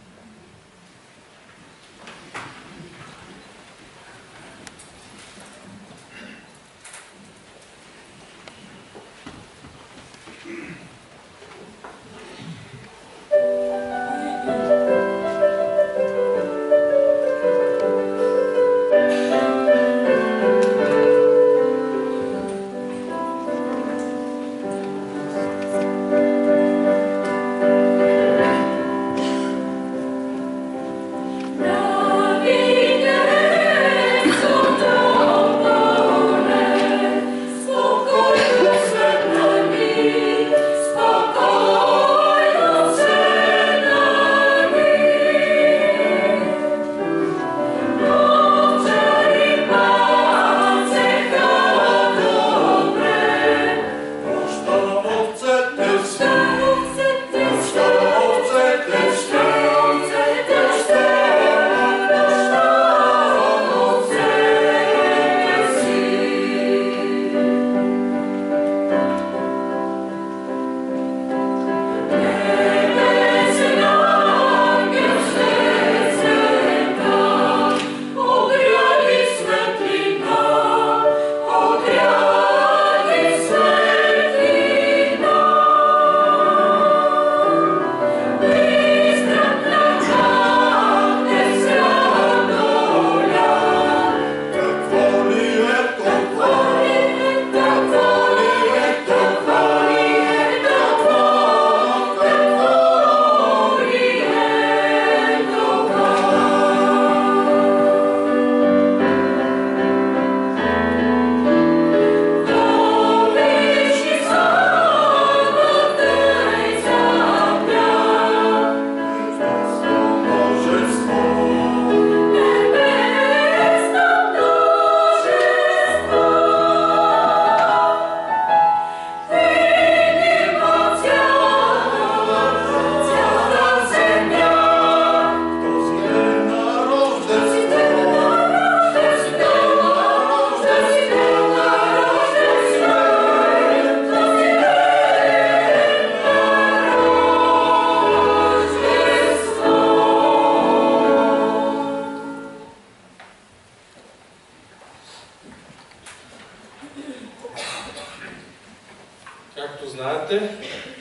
Както знаете,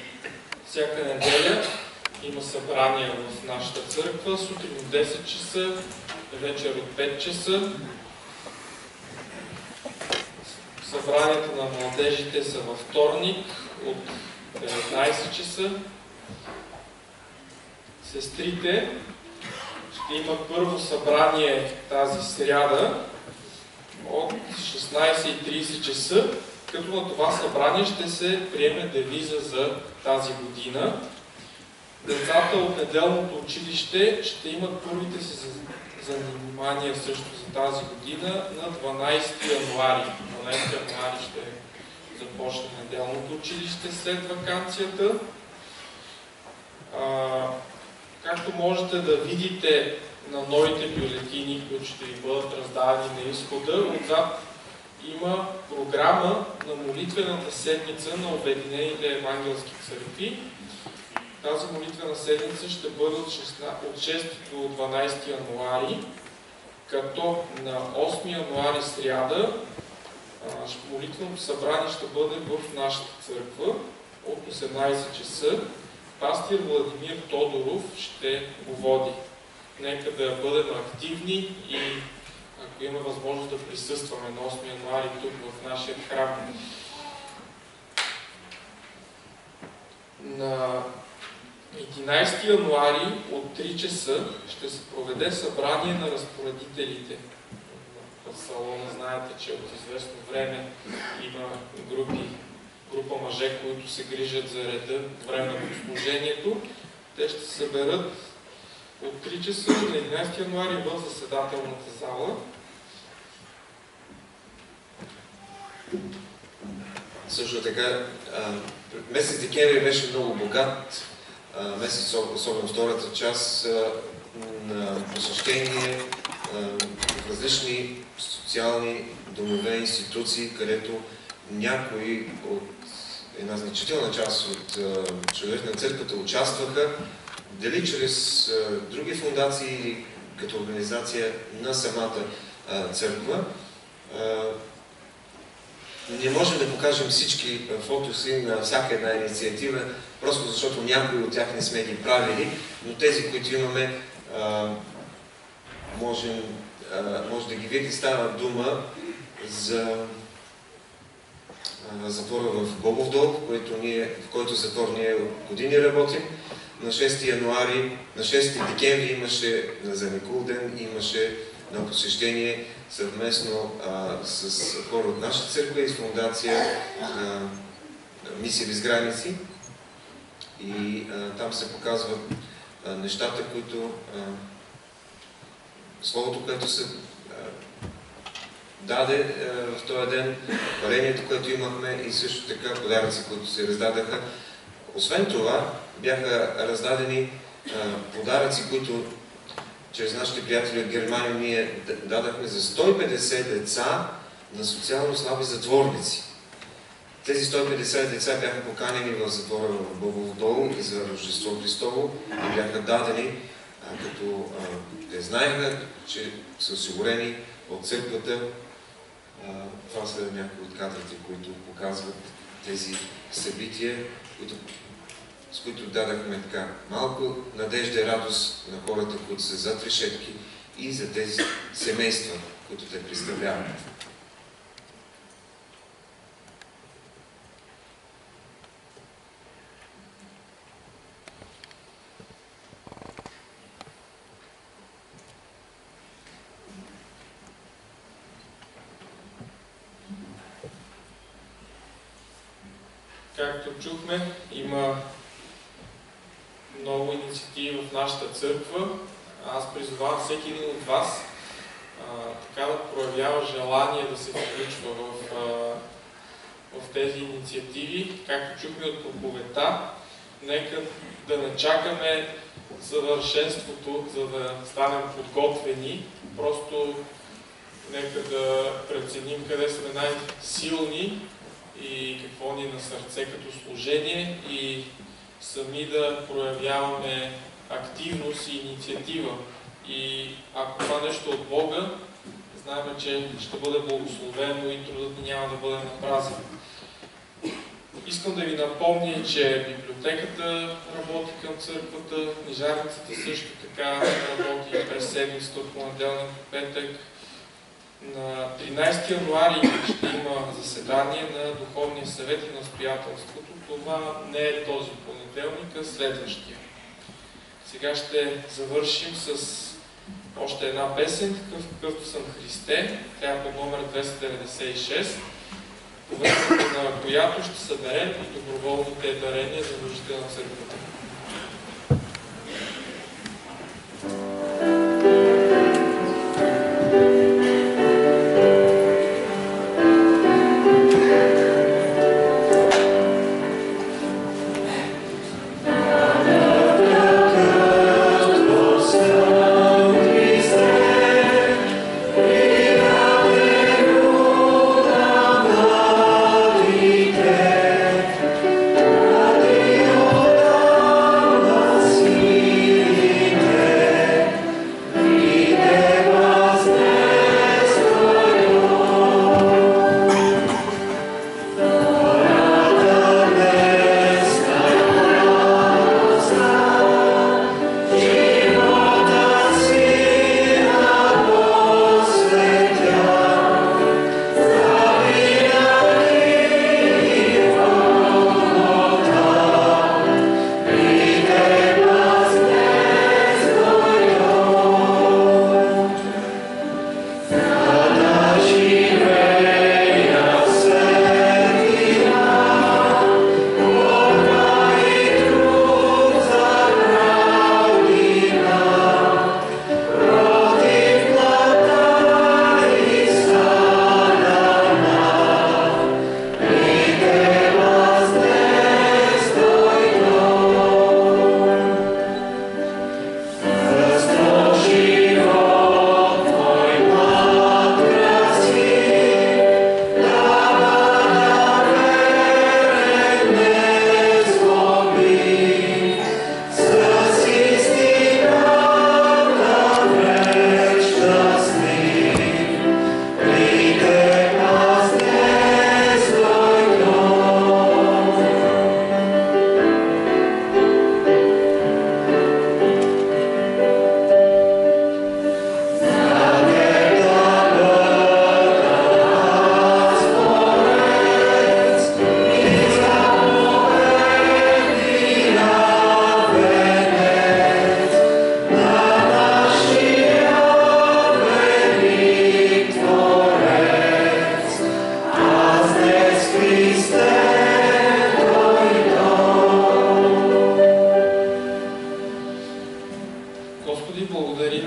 всяка неделя има събрания в нашата църква, сутрин от десет часа, вечер от пет часа. Събранията на младежите са във вторник от деветнайсет часа. Сестрите ще има първо събрание тази сряда от шестнайсет и трийсет часа, като на това събрание ще се приеме девиза за тази година. Децата от неделното училище ще имат първите си занимания също за тази година на дванайсети януари. дванайсети януари ще започне неделното училище след ваканцията. А, както можете да видите на новите бюлетини, които ще ви бъдат раздадени на изхода, отзад има програма на молитвената седмица на Обединените евангелски църкви. Тази молитвена седмица ще бъде от шести до дванадесети януари, като на осми януари сряда молитвеното събрание ще бъде в нашата църква от осемнадесет часа. Пастир Владимир Тодоров ще го води. Нека да бъдем активни и ако има възможност да присъстваме на осми януари тук в нашия храм. На единадесети януари от три часа ще се проведе събрание на разпоредителите. В салона знаете, че от известно време има групи, група мъже, които се грижат за реда по време на служението. Те ще се съберат от три часа на единадесети януари в заседателната зала. Също така, месец декември беше много богат. Месец, особено втората част, на посещение в различни социални домове, институции, където някои от една значителна част от членовете на църквата участваха, дали чрез други фундации или като организация на самата църква. Не можем да покажем всички фотоси на всяка една инициатива, просто защото някои от тях не сме ги правили, но тези, които имаме, можем, може да ги видите. Става дума за затвора в Бобов дол, в който, ние, в който затвор ние от години работим. На шести януари, на шести декември имаше за Николден, имаше на посещение съвместно а, с хора от нашата църква и с фундация а, Мисия без граници. И а, там се показват а, нещата, които а, словото, което се а, даде а, в този ден, варението, което имахме и също така подаръци, които се раздадаха. Освен това, бяха раздадени а, подаръци, които чрез нашите приятели от Германия ние дадахме за сто и петдесет деца на социално слаби затворници. Тези сто и петдесет деца бяха поканени в затвора в Бобов дол и за Рождество Христово и бяха дадени, а, като а, те знаеха, че са осигурени от църквата. А, това са някои от кадрите, които показват тези събития, които с които дадахме така малко надежда и радост на хората, които са зад решетки и за тези семейства, които те представляват. Както чухме, има много инициативи в нашата църква. Аз призовавам всеки един от вас а, така да проявява желание да се включва в, а, в тези инициативи. Както чухме от проповедта, нека да не чакаме съвършенството, за да станем подготвени. Просто нека да преценим къде сме най-силни и какво ни е на сърце като служение и сами да проявяваме активност и инициатива. И ако това нещо от Бога, знаем, че ще бъде благословено и трудът ни няма да бъде напразен. Искам да ви напомня, че библиотеката работи към църквата, книжарницата също така работи през седмицата от понеделник до петък. На тринадесети януари ще има заседание на Духовния съвет и настоятелството. Това не е този понеделник, а следващия. Сега ще завършим с още една песен, такъв какъвто съм Христе. Тя е по номер двеста деветдесет и шест, по времето на която ще съберем доброволните дарения за нуждите на църквата. Thank you.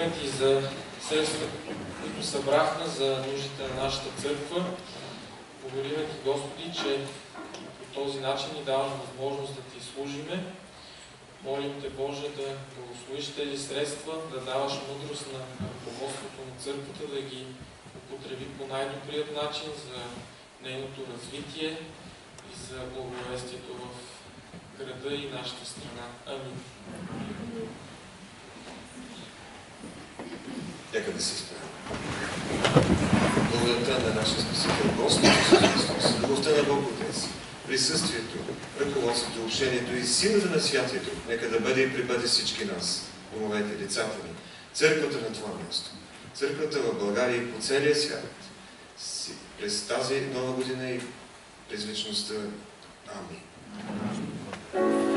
Благодарим Ти за средствата, които събрахме за нуждите на нашата църква. Благодарим Ти, Господи, че по този начин ни даваш възможност да Ти служиме. Молим Те, Боже, да благословиш тези средства, да даваш мъдрост на ръководството на църквата, да ги употреби по най-добрият начин за нейното развитие и за благовестието в града и нашата страна. Амин. Нека да се изправим. Благодарността на нашия Спасител Господ Исус Христос, любовта на Бог Отец, присъствието, ръководството, общението и силата на Святието, нека да бъде и прибъде всички нас, домовете, децата ни, църквата на това място, църквата в България и по целия свят, през тази нова година и през вечността. Амин.